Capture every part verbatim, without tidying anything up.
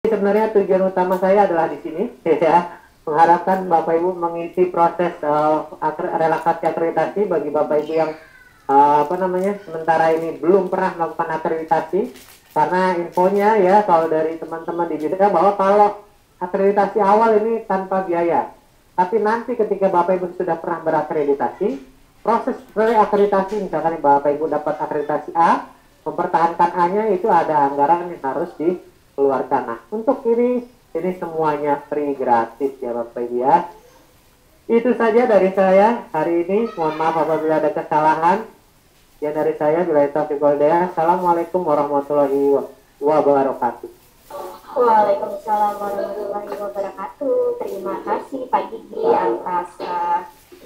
Sebenarnya tujuan utama saya adalah di sini, ya, mengharapkan Bapak Ibu mengisi proses uh, relaksasi akreditasi bagi Bapak Ibu yang uh, apa namanya sementara ini belum pernah melakukan akreditasi, karena infonya ya kalau dari teman-teman di bidang bahwa kalau akreditasi awal ini tanpa biaya, tapi nanti ketika Bapak Ibu sudah pernah berakreditasi, proses reakreditasi misalkan Bapak Ibu dapat akreditasi A, mempertahankan A-nya itu ada anggaran yang harus dikeluarkan. Nah, untuk ini ini semuanya free gratis ya Bapak Ibu ya. Itu saja dari saya hari ini. Mohon maaf apabila ada kesalahan. Ya dari saya bila taufiq wal hidayah. Assalamualaikum warahmatullahi wabarakatuh. Waalaikumsalam warahmatullahi wabarakatuh. Terima kasih Pak Gigi atas uh,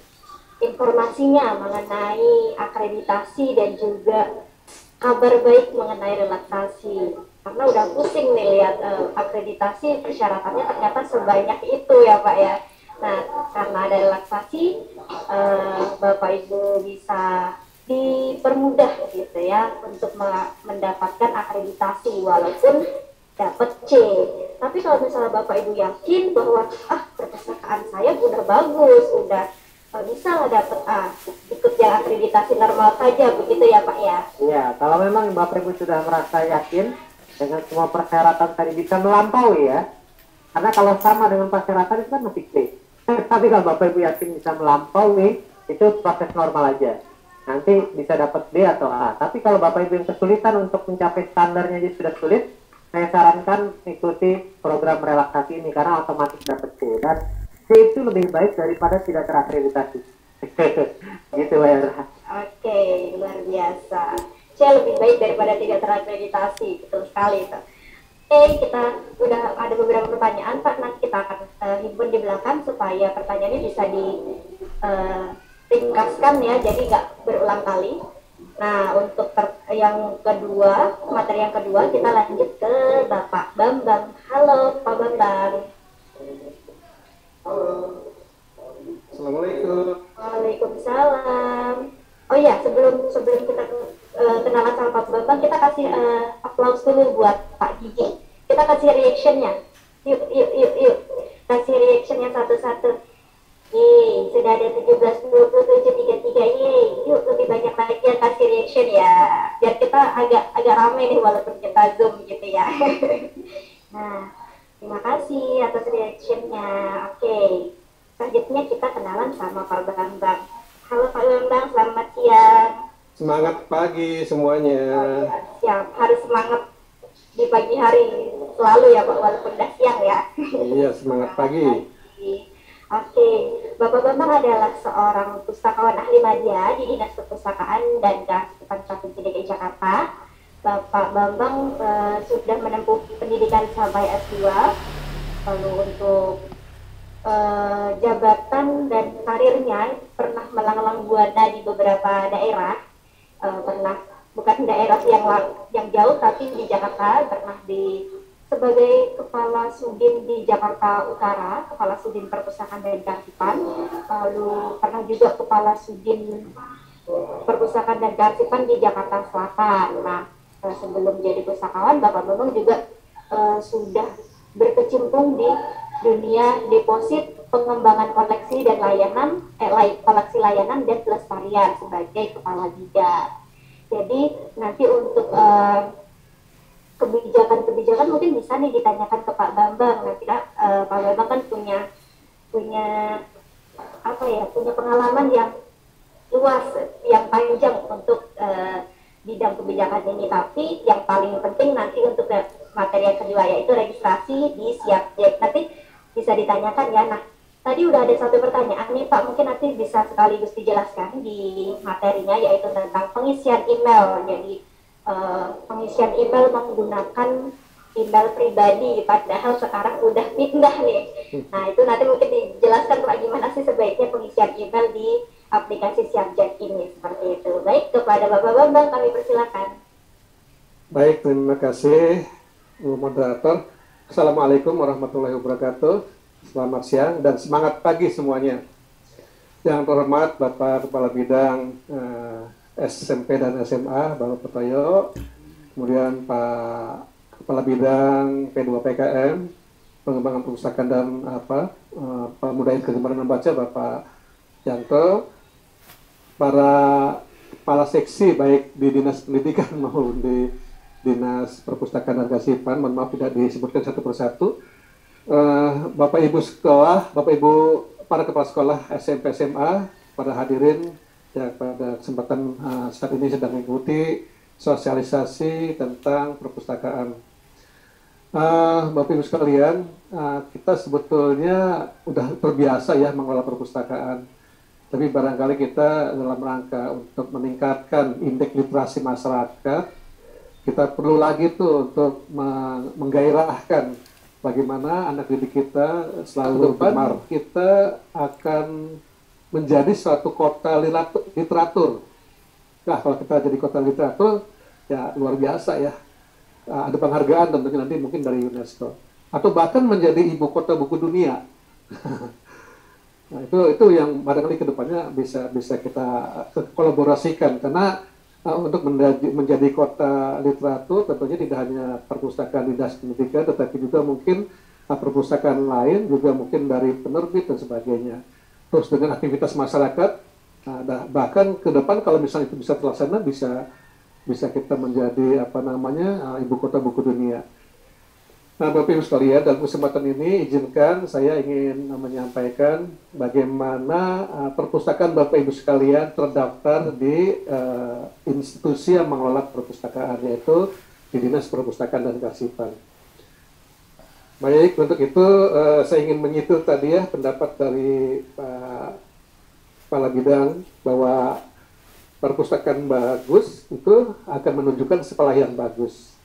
informasinya mengenai akreditasi dan juga kabar baik mengenai relaksasi. Karena udah pusing nih lihat uh, akreditasi persyaratannya ternyata sebanyak itu ya Pak ya. Nah, karena ada relaksasi, uh, Bapak Ibu bisa dipermudah gitu ya untuk mendapatkan akreditasi walaupun dapat C. Tapi kalau misalnya Bapak Ibu yakin bahwa ah perpustakaan saya udah bagus, udah bisa lah dapat A, ikut yang akreditasi normal saja begitu ya Pak ya? Iya, kalau memang Bapak Ibu sudah merasa yakin dengan semua persyaratan tadi bisa melampaui ya, karena kalau sama dengan persyaratan itu kan masih C. Tapi kalau Bapak Ibu yakin bisa melampaui, itu proses normal aja. Nanti bisa dapat D atau A. Tapi kalau Bapak Ibu yang kesulitan untuk mencapai standarnya aja sudah sulit, saya sarankan ikuti program relaksasi ini karena otomatis dapat C. Dan C itu lebih baik daripada tidak terakreditasi. Gitu ya. Oke, luar biasa. C lebih baik daripada tidak terakreditasi, betul sekali itu. Oke, kita udah ada beberapa pertanyaan Pak, nanti kita akan uh, himpun di belakang supaya pertanyaannya bisa di uh, ringkaskan ya, jadi nggak berulang kali. Nah, untuk yang kedua, materi yang kedua kita lanjut ke Bapak Bambang. Halo Pak Bambang. Assalamualaikum. Waalaikumsalam. Oh ya, sebelum sebelum kita uh, kenalan sama Pak Bambang, kita kasih uh, aplaus dulu buat Pak Gigi. Kita kasih reactionnya. Yuk, yuk, yuk, yuk. Kasih reactionnya satu-satu. Yeay, sudah ada tujuh belas dua puluh tujuh tiga puluh tiga. Yeay, yuk lebih banyak lagi yang kasih reaction ya. Biar kita agak agak ramai nih walaupun kita Zoom gitu ya. Nah, terima kasih atas reactionnya. Oke, selanjutnya kita kenalan sama Pak Bambang. Halo Pak Bambang, selamat siang. Semangat pagi semuanya. Oh, ya, siap, harus semangat di pagi hari selalu ya Pak, walaupun udah siang ya. Iya, semangat pagi. Oke, Bapak Bambang adalah seorang pustakawan ahli media di Dinas Perpustakaan dan Kearsipan Provinsi D K I Jakarta. Bapak Bambang uh, sudah menempuh pendidikan sampai S dua, lalu untuk uh, jabatan dan karirnya pernah melanglang buana di beberapa daerah, uh, pernah bukan daerah yang yang jauh tapi di Jakarta, pernah di sebagai Kepala Sudin di Jakarta Utara, Kepala Sudin Perpustakaan dan Kearsipan, lalu pernah juga Kepala Sudin Perpustakaan dan Kearsipan di Jakarta Selatan. Nah, sebelum jadi pustakawan, Bapak Bambang juga uh, sudah berkecimpung di dunia deposit, pengembangan koleksi dan layanan, eh, lay, koleksi layanan dan pelestarian sebagai Kepala Bidang. Jadi nanti untuk uh, kebijakan-kebijakan mungkin bisa nih ditanyakan ke Pak Bambang. Nanti uh, Pak Bambang kan punya punya apa ya punya pengalaman yang luas, yang panjang untuk uh, bidang kebijakan ini. Tapi yang paling penting nanti untuk materi yang kedua yaitu registrasi di Siapjek. Nanti bisa ditanyakan ya. Nah, tadi udah ada satu pertanyaan nih Pak, mungkin nanti bisa sekaligus dijelaskan di materinya yaitu tentang pengisian email. Jadi Uh, pengisian email menggunakan email pribadi, padahal sekarang udah pindah nih. Nah, itu nanti mungkin dijelaskan Pak gimana sih sebaiknya pengisian email di aplikasi Siapjek ini, seperti itu. Baik, kepada Bapak Bambang kami persilakan. Baik, terima kasih moderator. Assalamualaikum warahmatullahi wabarakatuh. Selamat siang dan semangat pagi semuanya. Yang terhormat Bapak Kepala Bidang uh, S M P dan S M A, Bapak Petoyo, kemudian Pak Kepala Bidang P dua P K M, Pengembangan Perpustakaan dan apa uh, Pemudaian Kegemaran Membaca Bapak Yanto, para kepala seksi baik di Dinas Pendidikan maupun di Dinas Perpustakaan dan Kearsipan, mohon maaf tidak disebutkan satu persatu, uh, Bapak Ibu sekolah, Bapak Ibu para kepala sekolah S M P S M A, para hadirin yang pada kesempatan uh, saat ini sedang mengikuti sosialisasi tentang perpustakaan. Uh, Bapak Ibu sekalian, uh, kita sebetulnya udah terbiasa ya mengelola perpustakaan, tapi barangkali kita dalam rangka untuk meningkatkan indeks literasi masyarakat, kita perlu lagi tuh untuk menggairahkan bagaimana anak didik kita selalu gemar. Kita akan menjadi suatu kota literatur. Nah, kalau kita jadi kota literatur, ya luar biasa ya. Ada penghargaan tentunya nanti mungkin dari UNESCO. Atau bahkan menjadi ibu kota buku dunia. Nah, itu itu yang barangkali kedepannya bisa bisa kita kolaborasikan, karena uh, untuk menjadi, menjadi kota literatur tentunya tidak hanya perpustakaan Dinas Pendidikan, tetapi juga mungkin uh, perpustakaan lain, juga mungkin dari penerbit dan sebagainya. Terus dengan aktivitas masyarakat, uh, bahkan ke depan kalau misalnya itu bisa terlaksana, bisa bisa kita menjadi apa namanya uh, ibu kota buku dunia. Nah, Bapak Ibu sekalian, dalam kesempatan ini izinkan saya ingin menyampaikan bagaimana uh, perpustakaan Bapak Ibu sekalian terdaftar di uh, institusi yang mengelola perpustakaan, yaitu di Dinas Perpustakaan dan Kearsipan. Baik, untuk itu uh, saya ingin menyitu tadi ya pendapat dari Pak Kepala Bidang bahwa perpustakaan bagus itu akan menunjukkan sekolah yang bagus.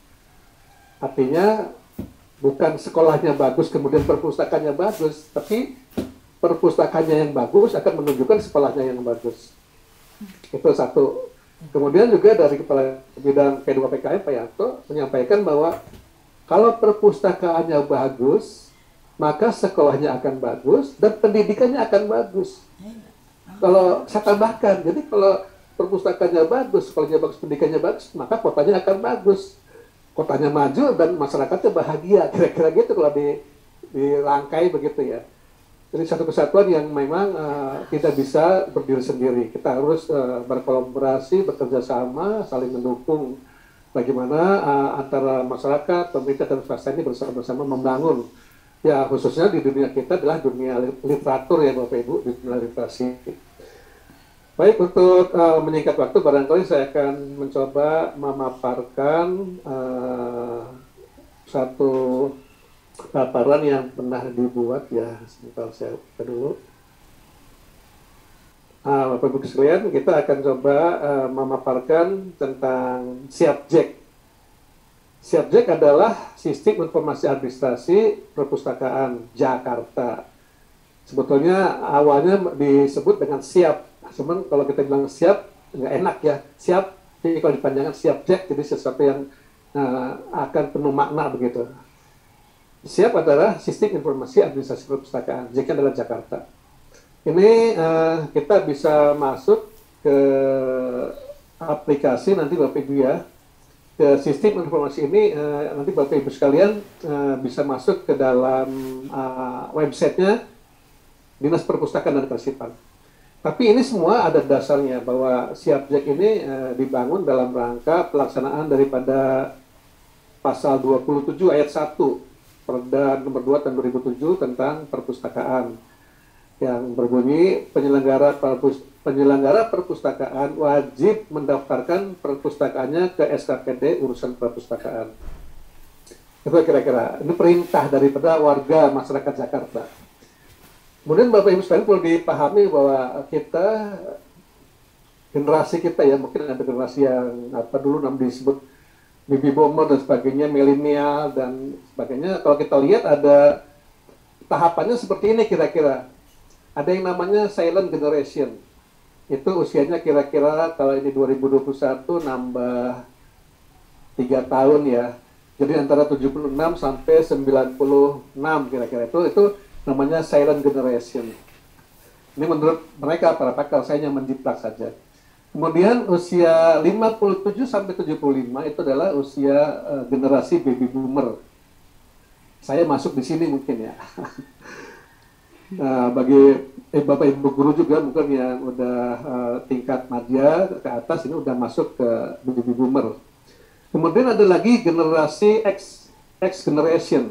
Artinya bukan sekolahnya bagus kemudian perpustakaannya bagus, tapi perpustakaannya yang bagus akan menunjukkan sekolahnya yang bagus. Itu satu. Kemudian juga dari Kepala Bidang P dua P K M Pak Yanto menyampaikan bahwa kalau perpustakaannya bagus, maka sekolahnya akan bagus dan pendidikannya akan bagus. Kalau saya tambahkan, jadi kalau perpustakaannya bagus, sekolahnya bagus, pendidikannya bagus, maka kotanya akan bagus. Kotanya maju dan masyarakatnya bahagia, kira-kira gitu kalau di, dirangkai begitu ya. Jadi satu kesatuan yang memang uh, tidak bisa berdiri sendiri. Kita harus uh, berkolaborasi, bekerja sama, saling mendukung. Bagaimana uh, antara masyarakat, pemerintah dan swasta ini bersama-sama membangun. Ya khususnya di dunia kita adalah dunia literatur ya Bapak Ibu, di dunia literasi. Baik, untuk uh, menyingkat waktu, barangkali saya akan mencoba memaparkan uh, satu paparan yang pernah dibuat ya. Sebentar saya buka dulu. Uh, Bapak Ibu sekalian, kita akan coba uh, memaparkan tentang SIAPJEK. SIAPJEK adalah Sistem Informasi Administrasi Perpustakaan Jakarta. Sebetulnya awalnya disebut dengan SIAP. Cuman kalau kita bilang siap, nggak enak ya. Siap, jadi kalau dipanjangkan SIAPJEK, jadi sesuatu yang uh, akan penuh makna begitu. SIAP adalah Sistem Informasi Administrasi Perpustakaan, J K adalah Jakarta. Ini uh, kita bisa masuk ke aplikasi nanti Bapak Ibu ya. Ke sistem informasi ini uh, nanti Bapak Ibu sekalian uh, bisa masuk ke dalam uh, websitenya Dinas Perpustakaan dan Kearsipan. Tapi ini semua ada dasarnya bahwa SIAPJEK ini uh, dibangun dalam rangka pelaksanaan daripada pasal dua puluh tujuh ayat satu Perda nomor dua tahun dua ribu tujuh tentang perpustakaan yang berbunyi penyelenggara perpust penyelenggara perpustakaan wajib mendaftarkan perpustakaannya ke S K P D urusan perpustakaan. Itu kira-kira ini perintah daripada warga masyarakat Jakarta. Kemudian Bapak Ibu sekalian perlu dipahami bahwa kita, generasi kita ya, mungkin ada generasi yang apa dulu namanya disebut baby boomer dan sebagainya, milenial dan sebagainya. Kalau kita lihat ada tahapannya seperti ini kira-kira. Ada yang namanya silent generation. Itu usianya kira-kira kalau ini dua ribu dua puluh satu nambah tiga tahun ya. Jadi antara tujuh puluh enam sampai sembilan puluh enam kira-kira itu itu namanya silent generation. Ini menurut mereka para pakar, saya hanya menjiplak saja. Kemudian usia lima puluh tujuh sampai tujuh puluh lima itu adalah usia uh, generasi baby boomer. Saya masuk di sini mungkin ya. Nah, bagi eh, Bapak Ibu guru juga mungkin yang udah uh, tingkat madya ke atas ini udah masuk ke baby boomer. Kemudian ada lagi generasi X, X generation.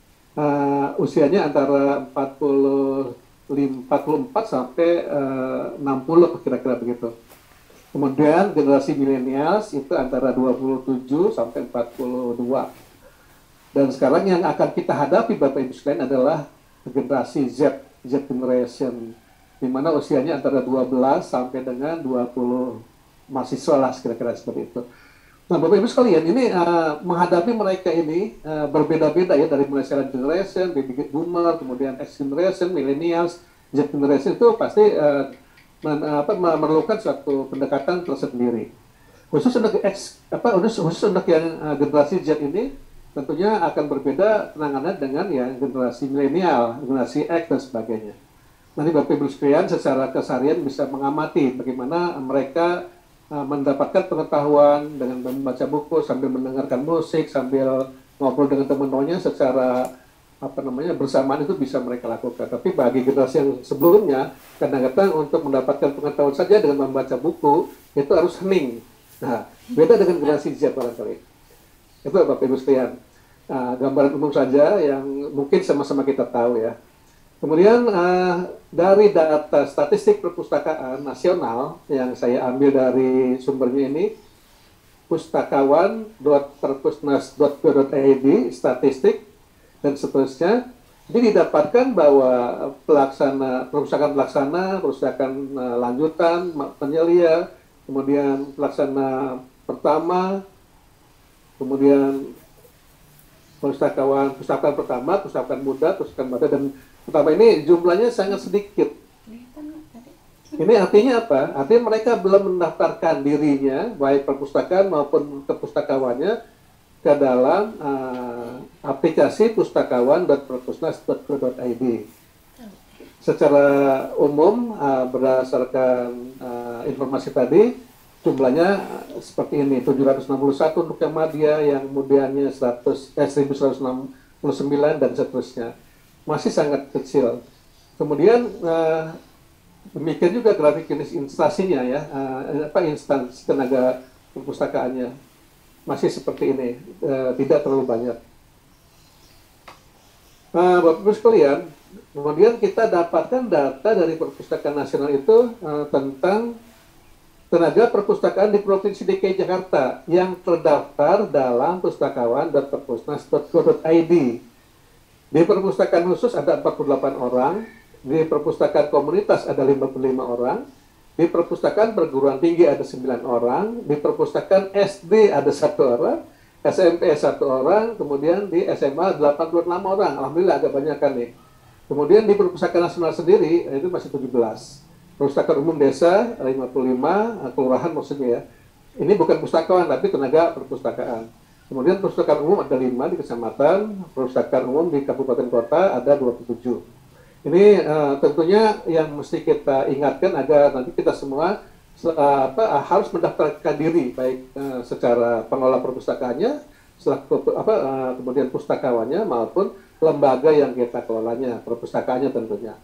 Uh, usianya antara empat puluh empat sampai uh, enam puluh kira-kira begitu. Kemudian generasi millennials itu antara dua puluh tujuh sampai empat puluh dua. Dan sekarang yang akan kita hadapi Bapak Ibu sekalian adalah generasi Z, Z generation, di mana usianya antara dua belas sampai dengan dua puluh mahasiswa lah kira-kira seperti itu. Nah, Bapak Ibu sekalian, ini uh, menghadapi mereka ini uh, berbeda-beda ya, dari mulai silent generation, baby boomer, kemudian X generation, millennials, Z generation itu pasti uh, men, uh, apa, memerlukan suatu pendekatan tersendiri. Khusus untuk X, apa, khusus untuk yang uh, generasi Z ini tentunya akan berbeda penanganan dengan yang generasi milenial, generasi X dan sebagainya. Nanti Bapak Ibu sekalian secara keseharian bisa mengamati bagaimana mereka mendapatkan pengetahuan dengan membaca buku sambil mendengarkan musik sambil ngobrol dengan teman-temannya secara apa namanya bersamaan itu bisa mereka lakukan. Tapi bagi generasi yang sebelumnya kadang-kadang untuk mendapatkan pengetahuan saja dengan membaca buku itu harus hening. Nah, beda dengan generasi Z barangkali. Itu Bapak Ibu sekalian, uh, gambaran umum saja yang mungkin sama-sama kita tahu ya. Kemudian uh, dari data statistik perpustakaan nasional yang saya ambil dari sumbernya ini, pustakawan dot perpusnas dot go dot i d, statistik, dan seterusnya, ini didapatkan bahwa pelaksana, perpustakaan pelaksana, perpustakaan uh, lanjutan, penyelia, kemudian pelaksana pertama, kemudian pustakawan, pustakawan pertama, pustakawan muda, pustakawan muda, dan pertama ini jumlahnya sangat sedikit. Ini artinya apa? Artinya mereka belum mendaftarkan dirinya, baik perpustakaan maupun kepustakawannya, ke dalam uh, aplikasi pustakawan dot perpusnas dot go dot i d. Secara umum, uh, berdasarkan uh, informasi tadi, jumlahnya seperti ini, tujuh ratus enam puluh satu untuk yang madya, yang kemudiannya seratus, eh, seribu seratus enam puluh sembilan, dan seterusnya. Masih sangat kecil. Kemudian uh, demikian juga grafik jenis instansinya ya, uh, apa instansi tenaga perpustakaannya masih seperti ini, uh, tidak terlalu banyak. Nah, Bapak Ibu sekalian, kemudian kita dapatkan data dari Perpustakaan Nasional itu uh, tentang tenaga perpustakaan di Provinsi D K I Jakarta yang terdaftar dalam pustakawan dot perpusnas dot go dot i d. Di perpustakaan khusus ada empat puluh delapan orang, di perpustakaan komunitas ada lima puluh lima orang, di perpustakaan perguruan tinggi ada sembilan orang, di perpustakaan S D ada satu orang, S M P satu orang, kemudian di S M A delapan puluh enam orang. Alhamdulillah agak banyak kan nih. Kemudian di perpustakaan nasional sendiri itu masih tujuh belas. Perpustakaan umum desa lima puluh lima, kelurahan maksudnya ya. Ini bukan pustakawan tapi tenaga perpustakaan. Kemudian perpustakaan umum ada lima di kecamatan, perpustakaan umum di kabupaten kota ada dua puluh tujuh. Ini uh, tentunya yang mesti kita ingatkan agar nanti kita semua uh, apa, harus mendaftarkan diri, baik uh, secara pengelola perpustakaannya, selaku apa, uh, kemudian pustakawannya maupun lembaga yang kita kelolanya, perpustakaannya tentunya.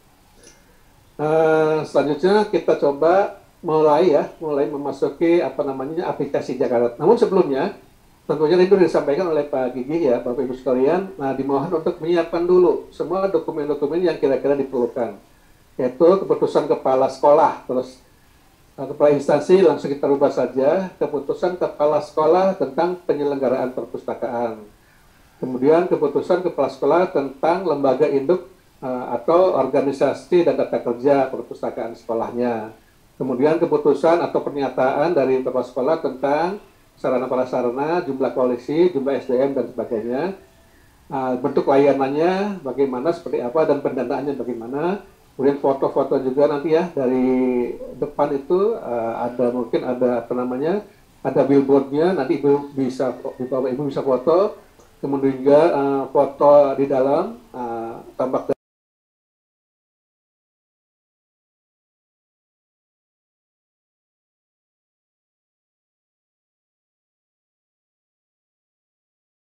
Uh, selanjutnya kita coba mulai ya, mulai memasuki apa namanya aplikasi Jakarta. Namun sebelumnya tentunya itu disampaikan oleh Pak Gigi ya, Bapak Ibu sekalian. Nah, dimohon untuk menyiapkan dulu semua dokumen-dokumen yang kira-kira diperlukan, yaitu keputusan kepala sekolah, terus uh, kepala instansi langsung kita rubah saja, keputusan kepala sekolah tentang penyelenggaraan perpustakaan, kemudian keputusan kepala sekolah tentang lembaga induk uh, atau organisasi dan tata kerja perpustakaan sekolahnya, kemudian keputusan atau pernyataan dari kepala sekolah tentang sarana prasarana, jumlah koleksi, jumlah S D M, dan sebagainya. Uh, bentuk layanannya bagaimana, seperti apa, dan pendanaannya bagaimana. Kemudian foto-foto juga nanti ya, dari depan itu uh, ada mungkin ada apa namanya, ada billboardnya, nanti Ibu bisa, Bapak Ibu bisa foto. Kemudian juga uh, foto di dalam, uh, tampak